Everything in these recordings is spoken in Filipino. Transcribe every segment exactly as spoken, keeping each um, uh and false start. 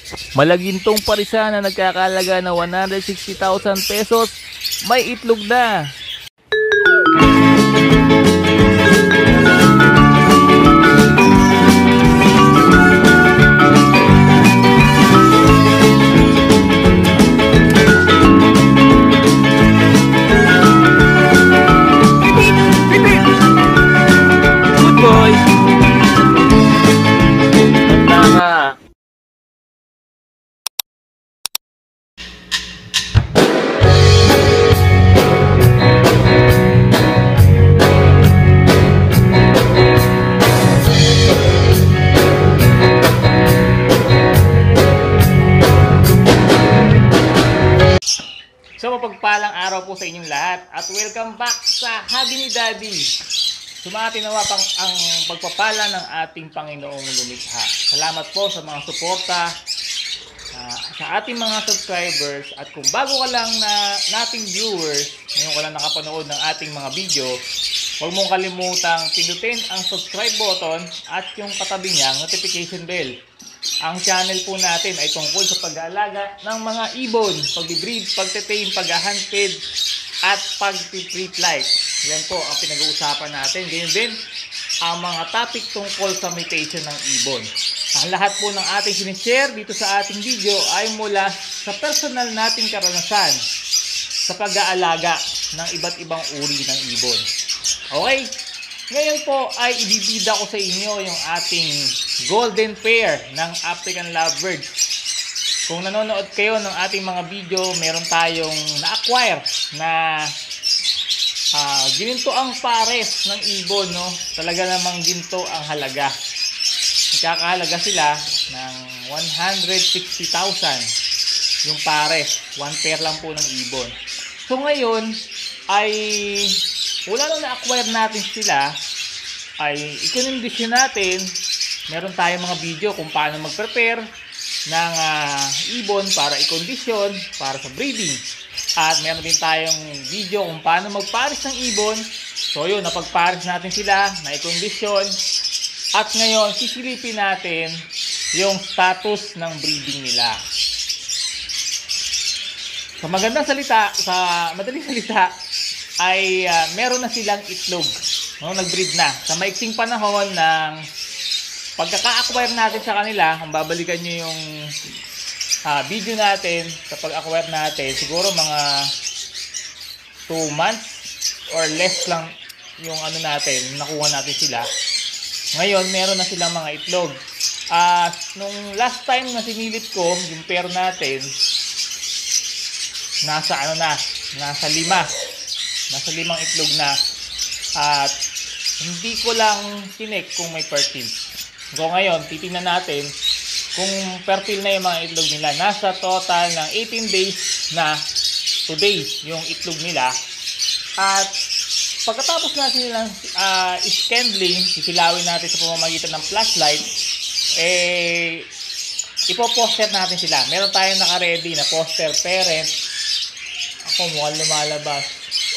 Malagintong parisa na nagkakalaga na one hundred sixty thousand pesos, may itlog na. So mapagpalang araw po sa inyong lahat at welcome back sa Hobby ni Daddy. Sumati nawa pang ang pagpapala ng ating Panginoong Lumikha. Salamat po sa mga suporta uh, sa ating mga subscribers, at kung bago ka lang na nating viewers, ngayon ka lang nakapanood ng ating mga video, huwag mong kalimutang pindutin ang subscribe button at yung katabi niyang notification bell. Ang channel po natin ay tungkol sa pag-aalaga ng mga ibon, pag-breed, pag-tame, pag-hunted, at pag-treat life. Yan po ang pinag-uusapan natin. Ganyan din ang mga topic tungkol sa mutation ng ibon. Ang lahat po ng ating sinishare dito sa ating video ay mula sa personal nating karanasan sa pag-aalaga ng iba't ibang uri ng ibon. Okay? Ngayon po ay ibibida ko sa inyo yung ating golden pair ng African Lovebird. Kung nanonood kayo ng ating mga video, meron tayong na-acquire na uh, ginto ang pares ng ibon, no? Talaga namang ginto ang halaga. Nagkakahalaga sila ng one hundred sixty thousand yung pares. One pair lang po ng ibon. So ngayon ay wala nung na-acquire natin sila, ay i-condition natin. Meron tayong mga video kung paano mag-prepare ng uh, ibon para i-condition, para sa breeding. At meron din tayong video kung paano mag-pares ng ibon. So yun, napag-pares natin sila, na-i-condition. At ngayon, sisilipin natin yung status ng breeding nila. Sa magandang salita, sa madaling salita, ay uh, meron na silang itlog, no? Nag-breed na sa maiksing panahon ng pagkaka-acquire natin sa kanila. Kung babalikan nyo yung uh, video natin sa pag-acquire natin, siguro mga two months or less lang yung ano natin, nakuha natin sila. Ngayon meron na silang mga itlog. Uh, nung last time na sinilip ko yung pair natin, nasa ano na, nasa lima nasa limang itlog na, at hindi ko lang tinek kung may fertile. So ngayon titingnan natin kung fertile na yung mga itlog nila. Nasa total ng eighteen days na today yung itlog nila, at pagkatapos natin nilang uh, scandling, sisilawin natin sa pamamagitan ng flashlight, eh ipo-poster natin sila. Meron tayong naka-ready na poster parent. Ako mukhang lumalabas.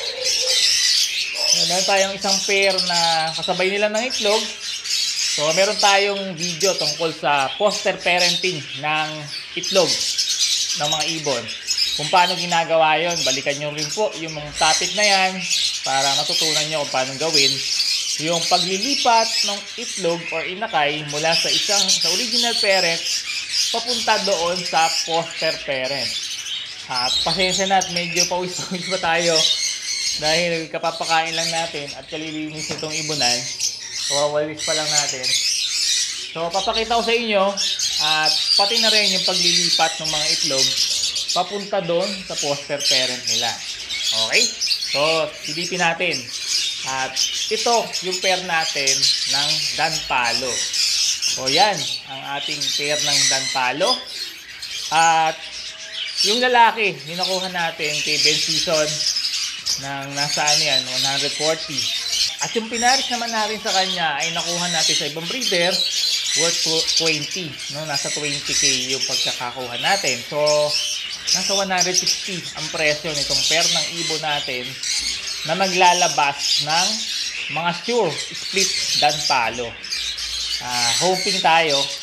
Meron tayong isang pair na kasabay nila ng itlog. So meron tayong video tungkol sa poster parenting ng itlog ng mga ibon. Kung paano ginagawa yon, balikan nyo rin po yung mga topic na yan para matutunan nyo kung paano gawin yung paglilipat ng itlog or inakay mula sa isang sa original parent papunta doon sa poster parent. At pasensya na at medyo pawis-pawis pa tayo dahil kapapakain lang natin at kalilinis itong ibunan. So wawalis pa lang natin. So papakita ko sa inyo at pati na rin yung paglilipat ng mga itlog papunta doon sa poster parent nila. Okay? So silipin natin. At ito yung pair natin ng Danpalo. So yan ang ating pair ng Danpalo. At yung lalaki, yung nakuha natin kay Ben Season ng nasa ano yan, one hundred forty. At yung pinaris naman natin sa kanya ay nakuha natin sa ibang breeder worth twenty, no? Nasa twenty K yung pagkakakuha natin. So nasa one hundred sixty ang presyo nitong pair ng ibon natin na maglalabas ng mga sure split Danpalo. Uh, hoping tayo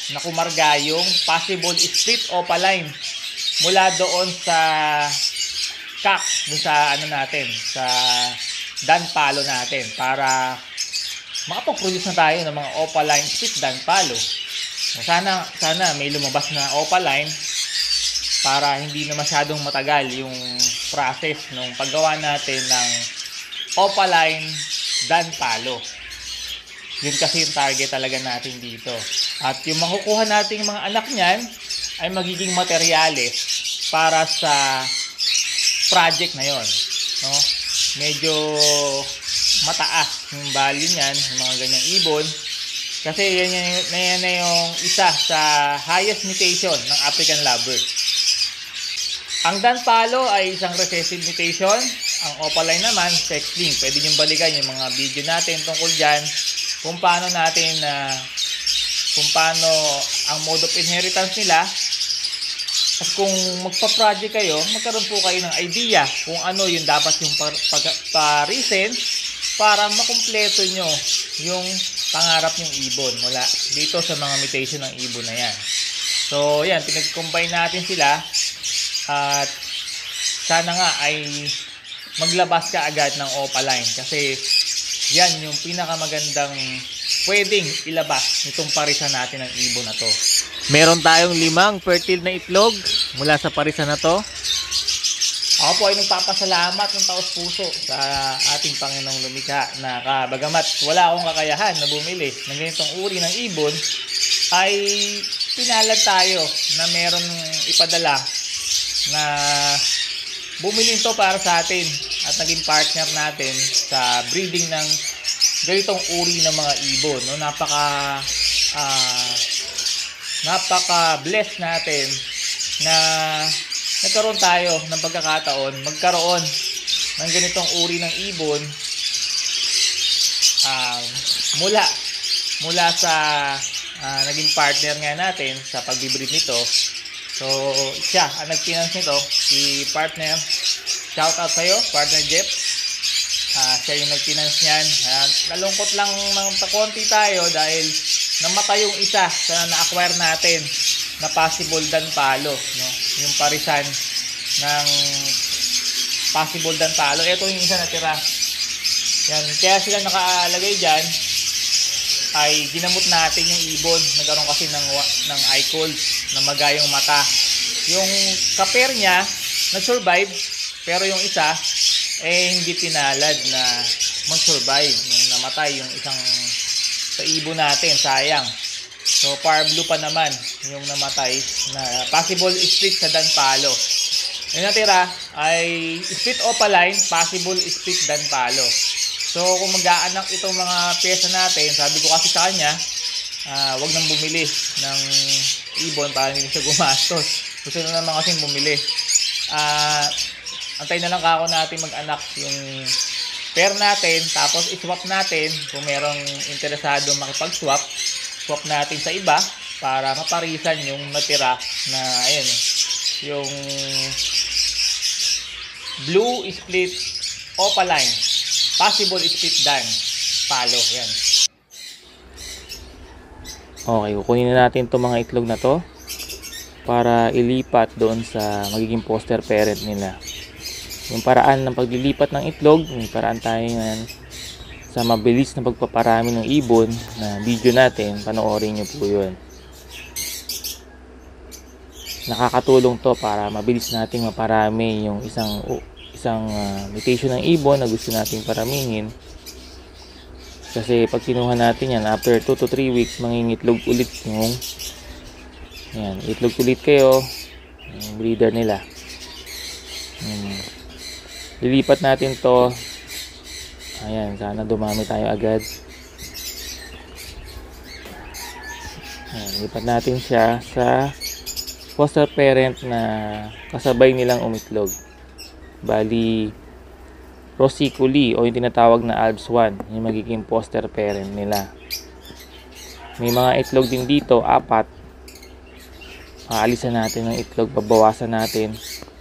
na kumarga yung possible split opaline mula doon sa cock, doon sa ano natin, sa dan palo natin, para makapag-produce na tayo ng mga opaline split dan palo. Sana, sana may lumabas na opaline para hindi na masyadong matagal yung process ng paggawa natin ng opaline dan palo. Yun kasi yung target talaga natin dito. At yung makukuha nating mga anak niyan ay magiging materyales para sa project na yon, no? Medyo mataas yung value niyan, yung mga ganyang ibon. Kasi yan, yan, yan na yung isa sa highest mutation ng African lovebird. Ang dan palo ay isang recessive mutation. Ang opaline naman, sex-linked. Pwede nyo balikan yung mga video natin tungkol dyan, kung paano natin na uh, kung paano ang mode of inheritance nila. At kung magpa-project kayo, magkaroon po kayo ng idea kung ano yung dapat yung pa-reason para makumpleto nyo yung pangarap ng ibon mula dito sa mga mutation ng ibon na yan. So yan, pinag-combine natin sila at sana nga ay maglabas ka agad ng opaline kasi yan yung pinakamagandang pwedeng ilabas nitong parisan natin ng ibon na to. Meron tayong limang fertile na itlog mula sa parisan na to. Ako po ay nagpapasalamat ng taos puso sa ating Panginoong Lumikha na bagamat wala akong kakayahan na bumili ng ganitong uri ng ibon, ay pinalad tayo na meron ipadala na bumili ito para sa atin at naging partner natin sa breeding ng ganitong uri ng mga ibon. No? Napaka uh, napaka blessed natin na nagkaroon tayo ng pagkakataon magkaroon ng ganitong uri ng ibon uh, mula mula sa uh, naging partner nga natin sa pagbibreed nito. So siya ang nag-finance nito, si partner. Shout out sa'yo, partner Jeff. Uh, siya yung nag-finance niyan. Uh, nalungkot lang ng konti tayo dahil namatay yung isa sa na-acquire natin na possible dan palo, no? Yung parisan ng possible dan palo. Ito yung isa natira. Yan, kaya sila nakalagay dyan ay ginamot natin yung ibon. Nagkaroon kasi ng, ng eye cold na magayong mata. Yung kaper niya nag-survive, pero yung isa eh hindi pinalad na mag-survive nung namatay yung isang sa ibon natin, sayang. So par blue pa naman yung namatay na possible split sa dan palo. Yung natira ay split opaline, possible split dan palo. So kung mag-aanak itong mga pyesa natin, sabi ko kasi sa kanya, uh, wag nang bumili ng ibon para hindi siya gumastos. Gusto na naman kasi bumili. Uh, antay na lang ako natin mag-anak yung pair natin, tapos i-swap natin kung merong interesado makipag-swap. Swap natin sa iba para maparisan yung natira na ayun, yung blue split opaline, possible split dan palo. Yan. Okay, kukunin na natin itong mga itlog na to para ilipat doon sa magiging foster parent nila. Yung paraan ng paglilipat ng itlog, may paraan tayo ngayon sa mabilis na pagpaparami ng ibon na video natin, panoorin nyo po yun. Nakakatulong to para mabilis nating maparami yung isang isang uh, mutation ng ibon na gusto nating paramihin. Kasi pag kinuha natin yan, after two to three weeks, mangingitlog ulit yung yan, itlog ulit kayo yung breeder nila. Hmm. Lilipat natin to. Ayan, sana dumami tayo agad. Ayan, lipat natin siya sa foster parent na kasabay nilang umitlog. Bali, Rosiculi o yung tinatawag na Alps one, yung magiging foster parent nila. May mga itlog din dito, apat. Aalisan natin ng itlog, babawasan natin.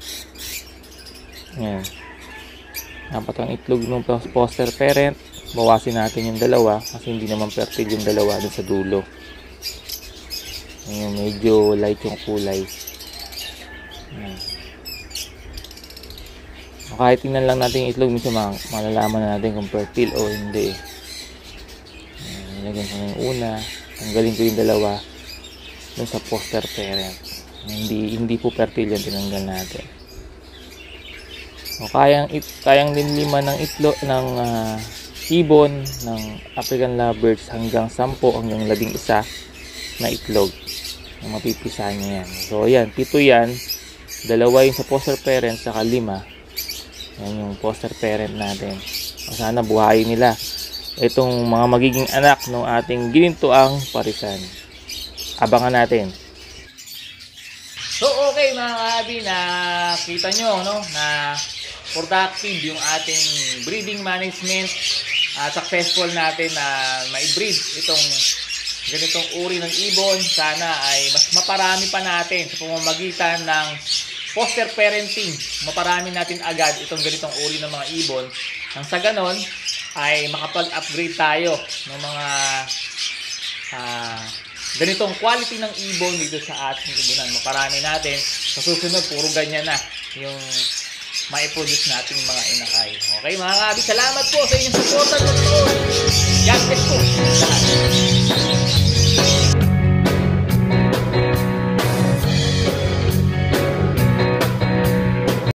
Ayan. Apat ang itlog ng foster parent, bawasin natin yung dalawa kasi hindi naman fertile yung dalawa dun sa dulo. Yung medyo light yung kulay. Ayan. Kahit tingnan lang natin yung itlog, minsan malalaman na natin kung fertile o hindi. Nilagyan ko na yung una, tanggalin ko yung dalawa dun sa foster parent. Hindi hindi po fertile yan, tinanggal natin. O kayang it, kayang linlima ng itlog ng uh, ibon ng African lovebirds hanggang sampo hanggang labing isa na itlog na mapipisa niya yan. So ayan, pito yan, dalawa yung sa foster parent, saka lima yan yung foster parent natin. O sana buhayin nila itong mga magiging anak ng ating ginintuang parisan. Abangan natin. So okay mga ka-abi, na kita nyo no, na productive yung ating breeding management. Uh, successful natin na ma-breed itong ganitong uri ng ibon. Sana ay mas maparami pa natin sa pamamagitan ng foster parenting. Maparami natin agad itong ganitong uri ng mga ibon. Nang sa ganon ay makapag-upgrade tayo ng mga uh, ganitong quality ng ibon dito sa ating ibonan. Maparami natin. Sa susunod, puro ganyan na yung ma-produce natin mga inakay. Okay mga ka-abi, salamat po sa inyong support at patuloy. God bless po lahat.